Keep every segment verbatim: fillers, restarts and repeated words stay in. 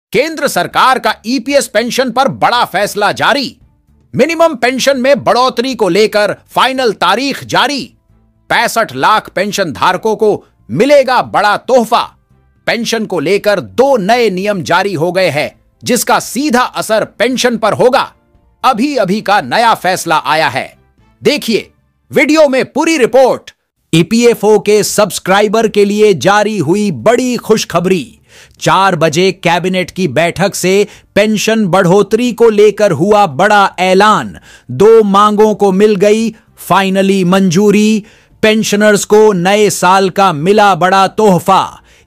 केंद्र सरकार का ईपीएस पेंशन पर बड़ा फैसला जारी। मिनिमम पेंशन में बढ़ोतरी को लेकर फाइनल तारीख जारी। पैंसठ लाख पेंशन धारकों को मिलेगा बड़ा तोहफा। पेंशन को लेकर दो नए नियम जारी हो गए हैं, जिसका सीधा असर पेंशन पर होगा। अभी अभी का नया फैसला आया है, देखिए वीडियो में पूरी रिपोर्ट। ईपीएफओ के सब्सक्राइबर के लिए जारी हुई बड़ी खुशखबरी। चार बजे कैबिनेट की बैठक से पेंशन बढ़ोतरी को लेकर हुआ बड़ा ऐलान। दो मांगों को मिल गई फाइनली मंजूरी। पेंशनर्स को नए साल का मिला बड़ा तोहफा।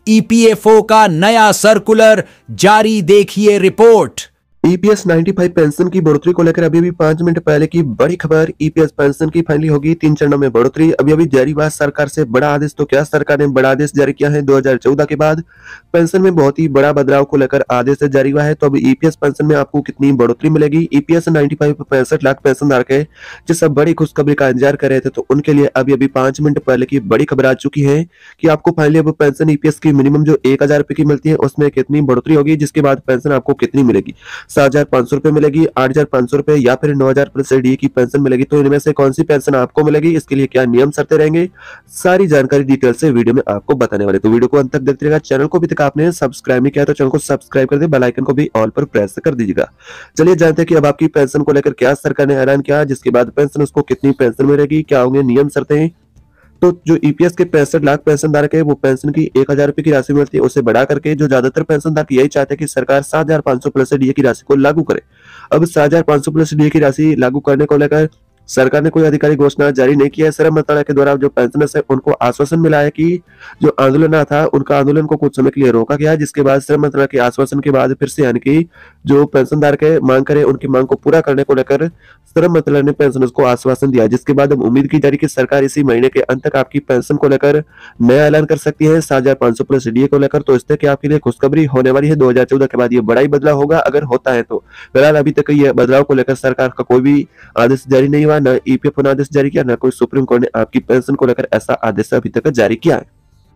ईपीएफओ का नया सर्कुलर जारी, देखिए रिपोर्ट। ईपीएस पचानवे पेंशन की बढ़ोतरी को लेकर अभी भी पांच मिनट पहले की बड़ी खबर। ईपीएस पेंशन की फाइनली होगी तीन चरणों में बढ़ोतरी। अभी अभी जारी हुआ सरकार से बड़ा आदेश। तो क्या सरकार ने बड़ा आदेश जारी किया है? दो हज़ार चौदह के बाद पेंशन में बहुत ही बड़ा बदलाव को लेकर आदेश जारी हुआ है। तो अब ईपीएस पेंशन में आपको कितनी बढ़ोतरी मिलेगी? ईपीएस पचानवे पैंसठ लाख पेंशन धारक है जो सब बड़ी खुशखबरी का इंतजार कर रहे थे, तो उनके लिए अभी अभी पांच मिनट पहले की बड़ी खबर आ चुकी है कि आपको फाइनली अब पेंशन ईपीएस की मिनिमम जो एक हजार रुपए की मिलती है उसमें कितनी बढ़ोतरी होगी, जिसके बाद पेंशन आपको कितनी मिलेगी। सात हजार पांच सौ रुपए मिलेगी, आठ हजार पांच सौ रुपए या फिर नौ हजार प्लस डी की पेंशन मिलेगी। तो इनमें से कौन सी पेंशन आपको मिलेगी, इसके लिए क्या नियम शर्तें रहेंगे, सारी जानकारी डिटेल से वीडियो में आपको बताने वाले। तो वीडियो को अंत तक देखते रहिएगा। चैनल को अभी तक आपने सब्सक्राइब नहीं किया तो चैनल को सब्सक्राइब कर दे, बेल आइकन को भी ऑल पर प्रेस कर दीजिएगा। चलिए जानते हैं कि अब आपकी पेंशन को लेकर क्या सरकार ने ऐलान किया, जिसके बाद पेंशन उसको कितनी पेंशन मिलेगी, क्या होंगे नियम शर्तें। तो जो ईपीएस के पैंसठ लाख पेंशन धारक है वो पेंशन की एक हजार रुपए की राशि मिलती है, उसे बढ़ा करके जो ज्यादातर पेंशन धारक यही चाहते हैं कि सरकार सात हजार पांच सौ प्लस डीए की राशि को लागू करे। अब सात हजार पांच सौ प्लस डीए की राशि लागू करने को लेकर सरकार ने कोई आधिकारिक घोषणा जारी नहीं की है। श्रम मंत्रालय के द्वारा जो पेंशनर्स है उनको आश्वासन मिला है कि जो आंदोलन था उनका आंदोलन को कुछ समय के लिए रोका गया है, जिसके बाद श्रम मंत्रालय के आश्वासन के बाद फिर से यानी कि जो पेंशनधारक है मांग करे उनकी मांग को पूरा करने को लेकर श्रम मंत्रालय ने पेंशनर्स को आश्वासन दिया, जिसके बाद अब उम्मीद की जा रही कि सरकार इसी महीने के अंत तक आपकी पेंशन को लेकर नया ऐलान कर सकती है सात हजार पांच सौ प्लस डीए को लेकर। तो इससे क्या आपके लिए खुशखबरी होने वाली है। दो हजार चौदह के बाद ये बड़ा ही बदलाव होगा अगर होता है तो। फिलहाल अभी तक ये बदलाव को लेकर सरकार का कोई भी आदेश जारी नहीं हुआ, न ईपीएफओ ने आदेश जारी किया, न कोई सुप्रीम कोर्ट ने आपकी पेंशन को लेकर ऐसा आदेश अभी तक जारी किया है।